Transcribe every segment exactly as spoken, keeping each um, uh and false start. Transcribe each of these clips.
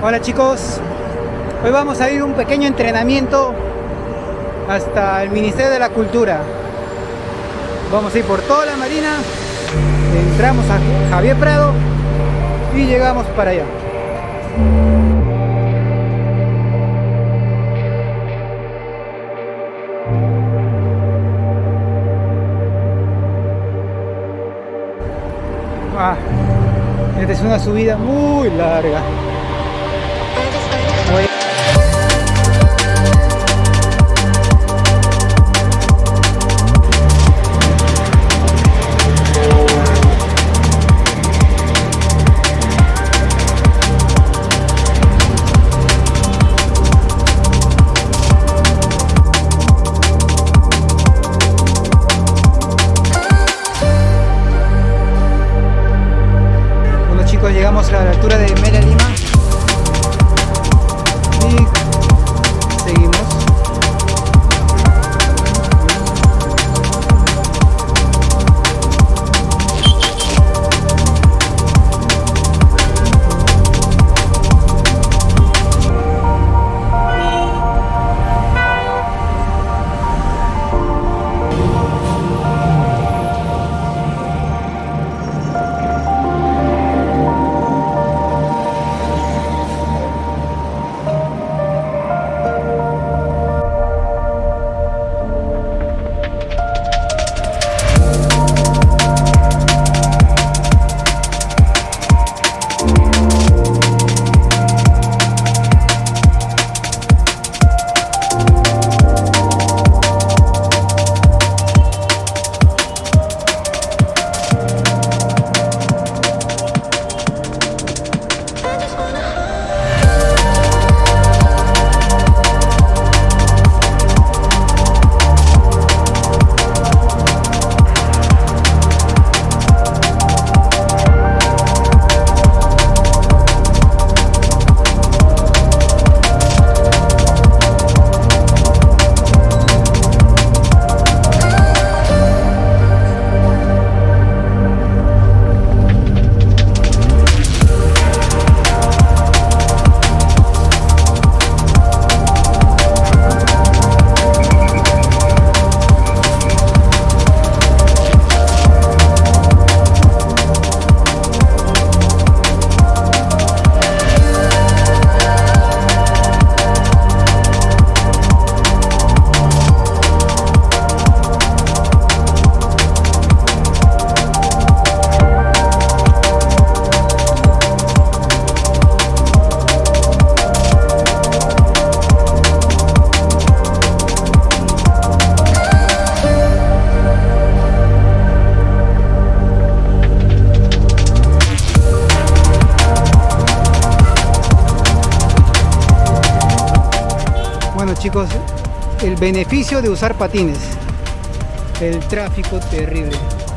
Hola chicos, hoy vamos a ir a un pequeño entrenamiento hasta el Ministerio de la Cultura. Vamos a ir por toda la marina, entramos a Javier Prado y llegamos para allá. Ah, esta es una subida muy larga. Voy Llegamos a la altura de Mérida, Lima y seguimos. Bueno chicos, el beneficio de usar patines, el tráfico terrible.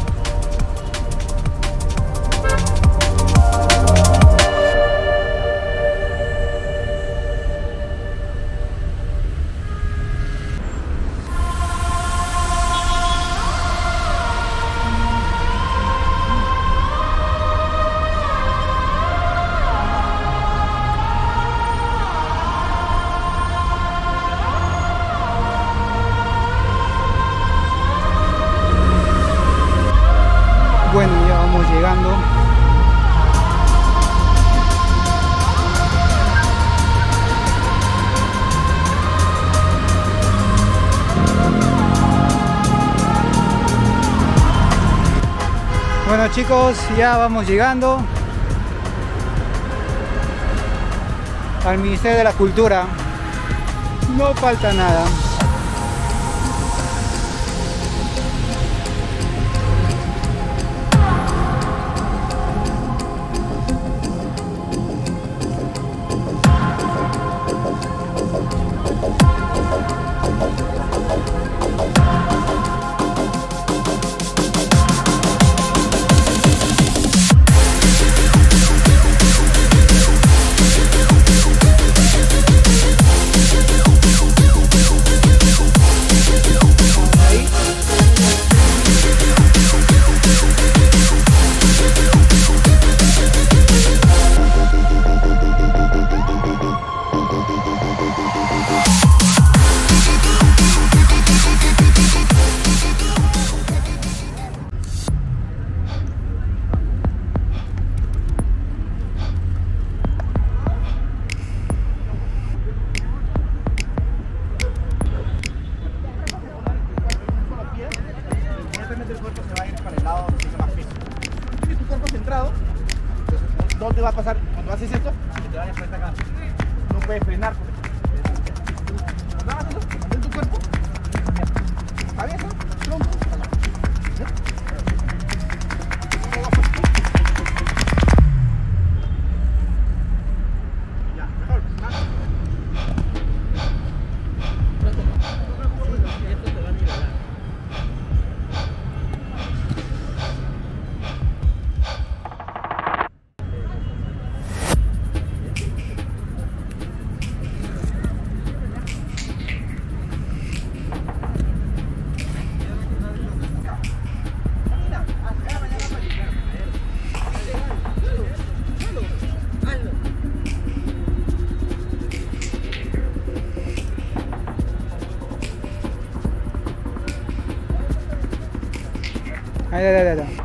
Bueno, ya vamos llegando. Bueno chicos, ya vamos llegando al Ministerio de la Cultura. No falta nada. Cuando haces esto, que te vayas para acá. No puedes frenar. Cuando hagas eso, mantén tu cuerpo. Cabeza, tronco. Ya, mejor. Más. Esto te va a nivelar. Ahí, ahí, ahí, ahí.